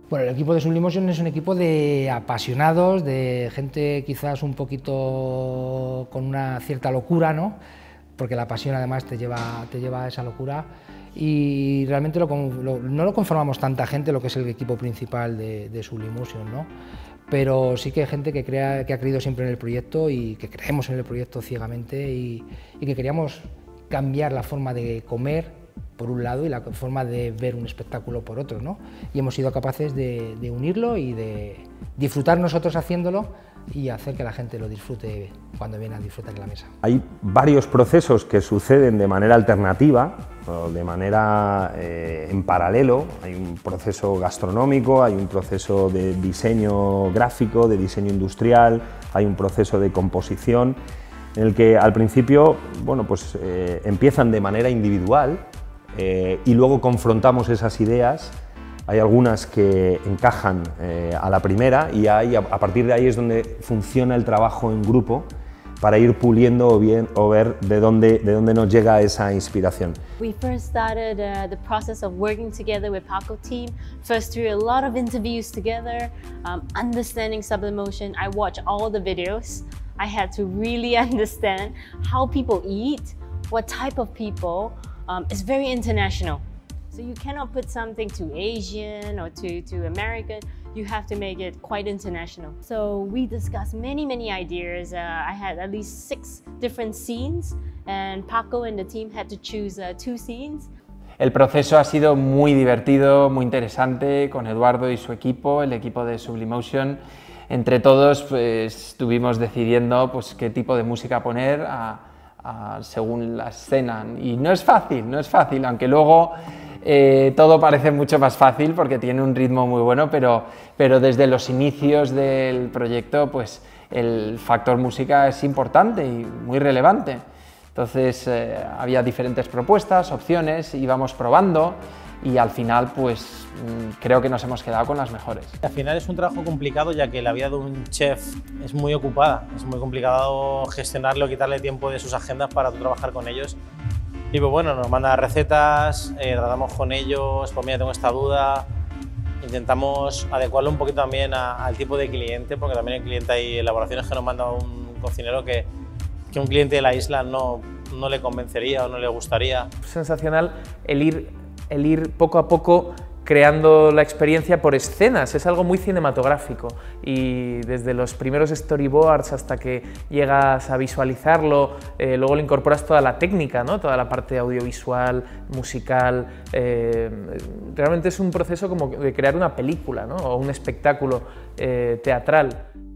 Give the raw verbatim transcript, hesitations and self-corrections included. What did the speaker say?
Bueno, el equipo de Sublimotion es un equipo de apasionados, de gente quizás un poquito con una cierta locura, ¿no? Porque la pasión además te lleva, te lleva a esa locura, y realmente lo, lo, no lo conformamos tanta gente, lo que es el equipo principal de, de Sublimotion, ¿no? Pero sí que hay gente que, crea, que ha creído siempre en el proyecto y que creemos en el proyecto ciegamente, y, y que queríamos cambiar la forma de comer por un lado y la forma de ver un espectáculo por otro, ¿no? Y hemos sido capaces de, de unirlo y de disfrutar nosotros haciéndolo y hacer que la gente lo disfrute cuando viene a disfrutar en la mesa. Hay varios procesos que suceden de manera alternativa, o de manera eh, en paralelo. Hay un proceso gastronómico, hay un proceso de diseño gráfico, de diseño industrial, hay un proceso de composición, en el que al principio, bueno, pues, eh, empiezan de manera individual, Eh, y luego confrontamos esas ideas. Hay algunas que encajan eh, a la primera, y hay, a, a partir de ahí es donde funciona el trabajo en grupo para ir puliendo o, bien, o ver de dónde, de dónde nos llega esa inspiración. We first started uh, the process of working together with Paco team, first through a lot of interviews together, um, understanding Sublimotion. I watched all the videos. I had to really understand how people eat, what type of people. Um, it's very international, so you cannot put something too Asian or too, too American. You have to make it quite international. So we discussed many, many ideas. Uh, I had at least six different scenes, and Paco and the team had to choose uh, two scenes. El proceso ha sido muy divertido, muy interesante, con Eduardo y su equipo, el equipo de Sublimotion. Entre todos, pues, estuvimos decidiendo, pues, qué tipo de música poner a, a, según la escena, y no es fácil, no es fácil, aunque luego eh, todo parece mucho más fácil porque tiene un ritmo muy bueno, pero, pero desde los inicios del proyecto, pues, el factor música es importante y muy relevante. Entonces eh, había diferentes propuestas, opciones, íbamos probando, y al final, pues, creo que nos hemos quedado con las mejores. Al final es un trabajo complicado, ya que la vida de un chef es muy ocupada, es muy complicado gestionarlo, quitarle tiempo de sus agendas para tú trabajar con ellos. Y pues bueno, nos mandan recetas, eh, tratamos con ellos, pues mira, tengo esta duda, intentamos adecuarlo un poquito también a, al tipo de cliente, porque también el cliente hay elaboraciones que nos manda un cocinero que, que un cliente de la isla no, no le convencería o no le gustaría. Sensacional el ir, el ir poco a poco creando la experiencia por escenas, es algo muy cinematográfico, y desde los primeros storyboards hasta que llegas a visualizarlo, eh, luego le incorporas toda la técnica, ¿no? Toda la parte audiovisual, musical. Eh, realmente es un proceso como de crear una película, ¿no? O un espectáculo eh, teatral.